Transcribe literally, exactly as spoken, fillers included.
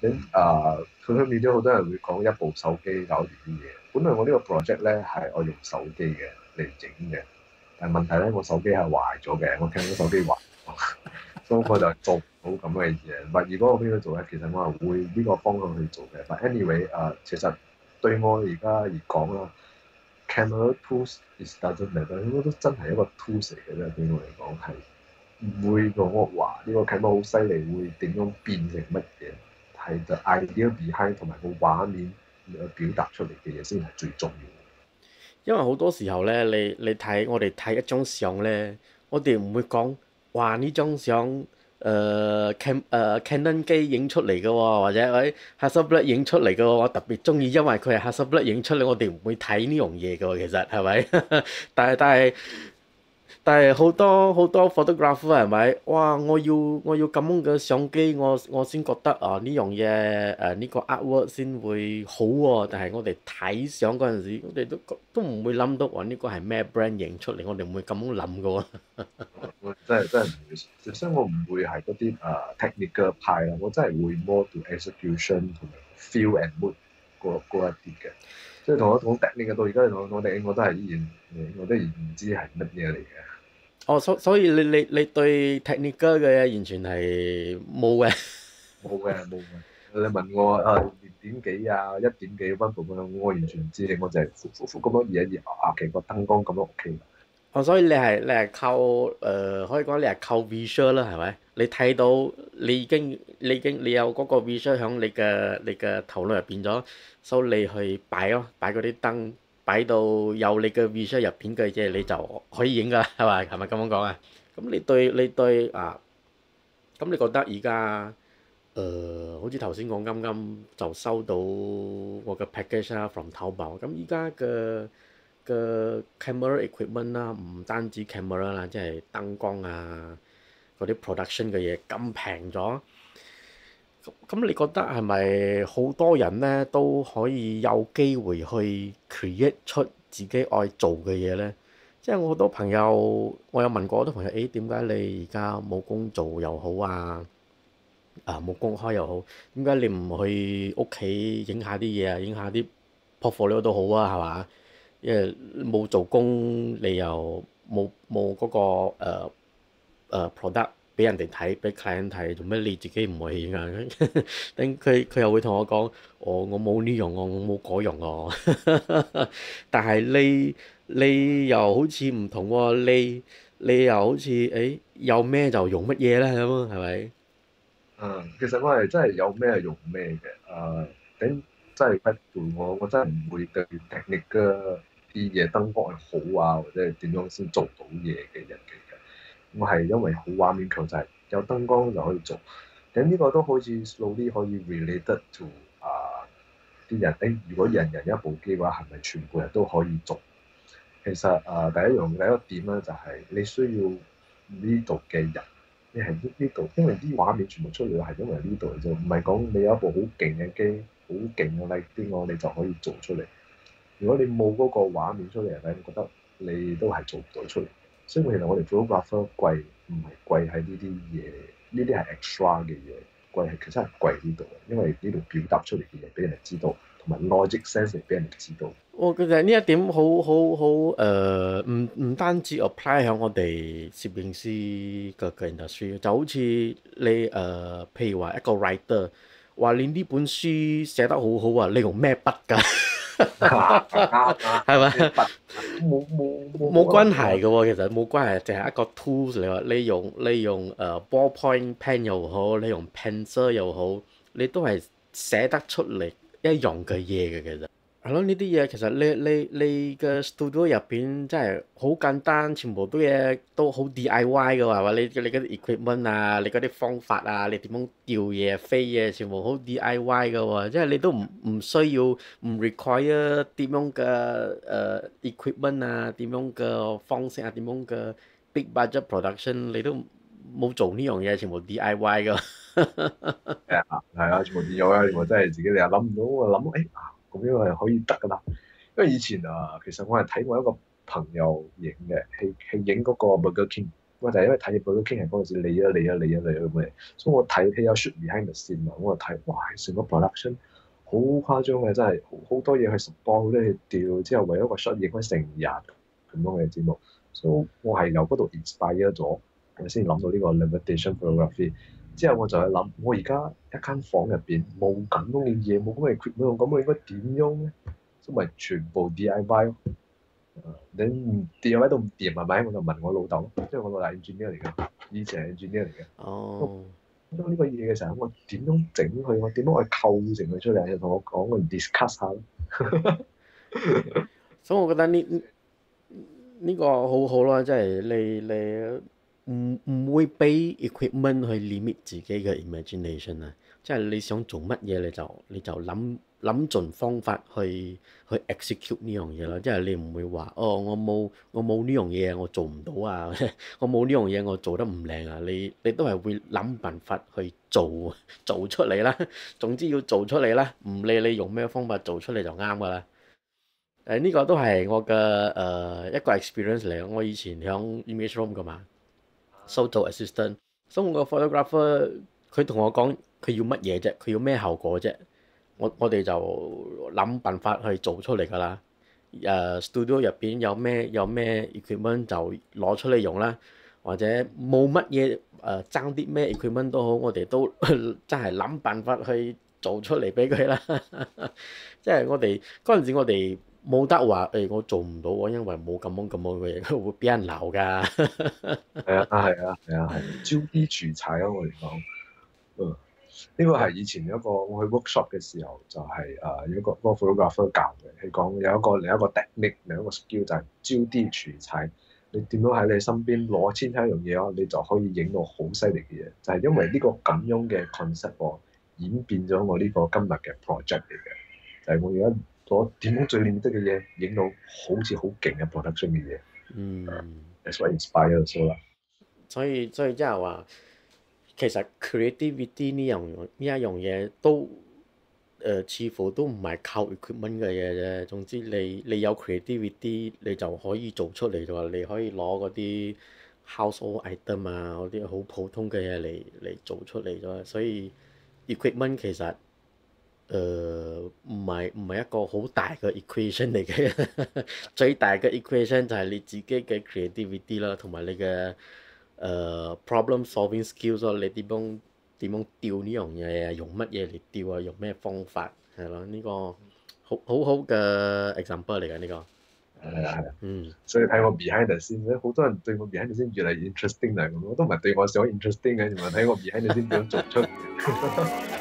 咁啊 social media 好多人會講一部手機搞掂啲嘢。本來我呢個 project 咧係我用手機嘅嚟整嘅，但係問題咧我手機係壞咗嘅，我聽到手機壞咗，所以我就做唔到咁嘅嘢。但如果我邊度做咧，其實我係會呢個方向去做嘅。但 anyway 誒，其實對我而家而講啦。camera tools is doesn't matter，應該都真係一個 tools 嚟嘅啫。對我嚟講係唔會講我話呢個 camera 好犀利，會點樣變成乜嘢？係個 idea behind 同埋個畫面表達出嚟嘅嘢先係最重要。 因為好多時候咧，你你睇我哋睇一張相咧，我哋唔會講哇呢張相誒 cam 誒 Canon 機影出嚟嘅喎，或者喺 Hasselblad 影出嚟嘅喎，我特別中意，因為佢係 Hasselblad 影出嚟，我哋唔會睇呢樣嘢嘅喎，其實係咪？但係但係但係好多好多 photographer 係咪？哇！我要我要咁樣嘅相機，我我先覺得啊呢樣嘢誒呢個 artwork 先會好喎。但係我哋睇相嗰陣時，我哋都都唔會諗到話呢個係咩 brand 影出嚟，我哋唔會咁樣諗嘅喎。 我真係真係唔會，所以我唔會係嗰啲誒 technical 派啦，我真係會 more to execution 同埋 feel and mood 嗰嗰一啲嘅。即係同我講 technical 到而家同我講 technical 我都係依然我都唔知係乜嘢嚟嘅。 哦，所所以你你你對 technical 嘅嘢完全係冇嘅。 冇嘅冇嘅。你問我啊二點幾啊一點幾分部咁我完全唔知，我就係呼呼呼咁樣熱一熱啊，其實個燈光咁樣 OK。 哦，所以你係你係靠誒、呃，可以講你係靠 visual 啦，係咪？你睇到你已經你已經你有嗰個 visual 喺你嘅你嘅頭腦入邊咗，所以你去擺咯，擺嗰啲燈，擺到有你嘅 visual 入邊嘅嘢，你就可以影噶啦，係咪？係咪咁樣講啊？咁你對你對啊，咁你覺得而家誒，好似頭先講啱啱就收到我嘅 package 啦，from 淘寶，咁而家嘅嘅 camera equipment 啦，唔單止 camera 啦，即係燈光啊，嗰啲 production 嘅嘢咁平咗，咁咁你覺得係咪好多人咧都可以有機會去 create 出自己愛做嘅嘢咧？即係我好多朋友，我有問過好多朋友，誒點解你而家冇工做又好啊？啊冇公開又好，點解你唔去屋企影下啲嘢啊？影下啲 portfolio 都好啊，係嘛？因為冇做工，你又冇冇嗰個誒、呃呃 product 俾人哋睇，俾 client 睇，做咩你自己唔去影啊？等佢佢又會同我講，我我冇呢樣我我冇嗰樣喎。但係你你又好似唔同喎，你你又好似誒有咩就用乜嘢咧咁啊？係咪？ 嗯，其實我係真係有咩用咩嘅。誒頂真係不斷我，我真係唔會對 technical 啲嘢燈光係好啊，或者係點樣先做到嘢嘅人嚟嘅。我係因為好畫面強，就係有燈光就可以做。咁呢個都好似 slowly 可以 related to 啊啲人。誒，如果人人一部機嘅話，係咪全部人都可以做？其實啊，第一樣第一個點咧就係你需要呢度嘅人。你係呢呢度，因為啲畫面全部出嚟係因為呢度嘅啫，唔係講你有一部好勁嘅機，好勁嘅 light 啲我你就可以做出嚟。如果你冇嗰個畫面出嚟咧，我覺得你都係做唔到出嚟。所以其實我哋 photographer 貴唔係貴喺呢啲嘢，呢啲係 extra 嘅嘢，貴係其實係貴呢度，因為呢度表達出嚟嘅嘢俾人哋知道，同埋 logic sense 俾人哋知道。 我覺得呢一點好好好誒，唔唔單止 apply 喺我哋攝影師嘅嘅 industry，就好似你誒、呃，譬如話一個 writer，話你呢本書寫得好好啊，你用咩筆㗎？係咪？ 冇冇冇冇關係嘅喎，其實冇關係，淨係一個 tools 嚟話，你用你用誒、呃、ballpoint pen 又好，你用 pencil 又好，你都係寫得出嚟一樣嘅嘢嘅，其實。係咯，呢啲嘢其實你你你嘅 studio 入邊真係好簡單，全部都嘢都好 D I Y 嘅話，你你嗰啲 equipment 啊，你嗰啲方法啊，你點樣吊嘢飛嘢，全部好 D I Y 嘅喎，即係你都唔唔需要唔 require 點樣嘅誒、呃 equipment 啊，點樣嘅方式啊，點樣嘅 big budget production，你都冇做呢樣嘢，全部 D I Y 嘅。 係啊，係啊，全部變咗啦，全部真係自己你又諗唔到，我諗誒啊咁樣係可以得噶啦。因為以前啊，其實我係睇過一個朋友影嘅，係係影嗰個 Burger King。 我就係因為睇報都傾係嗰陣時嚟啊嚟啊嚟啊嚟咁嘅，所以我睇睇有 shoot behind the scene 嘛，我就睇哇成個 production 好誇張嘅，真係好好多嘢去 support，好多嘢調，之後為一個 shot 影開成日咁樣嘅節目，所以我係由嗰度 inspire 咗，我先諗到呢個 limitation photography。之後我就去諗，我而家一間房入邊冇咁樣嘅嘢，冇咁嘅 equipment，咁我應該點用咧？所以咪全部 D I Y 咯。你 D I Y 都唔掂係咪？我就問我老豆，因為我老豆係 engineer 嚟嘅，以前係 engineer 嚟嘅。 哦。 當呢個嘢嘅時候，我點樣整佢？我點樣去構成佢出嚟？就同我講，我 discuss 下咯。 所以我覺得呢呢個好好咯，即係你你。唔唔會俾 equipment 去 limit 自己嘅 imagination 啊！即係你想做乜嘢你就你就諗諗盡方法去去 execute 呢樣嘢咯。即係你唔會話哦，我冇我冇呢樣嘢我做唔到啊！我冇呢樣嘢我做得唔靚啊！你你都係會諗辦法去做做出嚟啦。總之要做出嚟啦，唔理你用咩方法做出嚟就啱噶啦。誒呢個都係我嘅誒、呃、一個 experience 嚟。我以前響 image room 噶嘛。So 做 assistant，所以我個 photographer 佢同我講佢要乜嘢啫，佢要咩效果啫，我我哋就諗辦法去做出嚟㗎啦。誒、uh, studio 入邊有咩有咩 equipment 就攞出嚟用啦，或者冇乜嘢誒爭啲咩 equipment 都好，我哋都真係諗辦法去做出嚟俾佢啦。即係我哋嗰陣時我哋。冇得話誒，我做唔到喎，因為冇咁樣咁樣嘅嘢，會俾人鬧㗎。 係啊，係啊，係啊，係招啲廚柴咯，我嚟講，嗯，呢個係以前一個我去 workshop 嘅時候，就係誒有一個嗰個 photographer 教嘅，係講有一個另一個 technique，另一個 skill 就係招啲廚柴。你點樣喺你身邊攞千千一樣嘢啊，你就可以影到好犀利嘅嘢。就係因為呢個咁樣嘅 concept 喎，演變咗我呢個今日嘅 project 嚟嘅，就係我而家。我點樣最練得嘅嘢，影到好似好勁嘅 production 嘅嘢。嗯。That's what inspires us 啦。 所以所以即係話，其實 creativity 呢樣呢一樣嘢都誒、呃，似乎都唔係靠 equipment 嘅嘢啫。總之你你有 creativity，你就可以做出嚟㗎。你可以攞嗰啲 household item 啊，嗰啲好普通嘅嘢嚟嚟做出嚟咗。所以 equipment 其實。誒唔係唔係一個好大嘅 equation 嚟嘅，最大嘅 equation 就係你自己嘅 creativity 啦，同埋你嘅誒、呃、problem solving skills 咯。你點樣點樣調呢樣嘢啊？用乜嘢嚟調啊？用咩方法係咯？呢、這個好好好嘅 example 嚟嘅呢個。 係啊係啊。 嗯。 所以睇我 behind the scene，好多人對我 behind the scene 越嚟越 interesting 嚟咁，我都唔係對我想 interesting 嘅，原來睇我 behind the scene 點樣做出。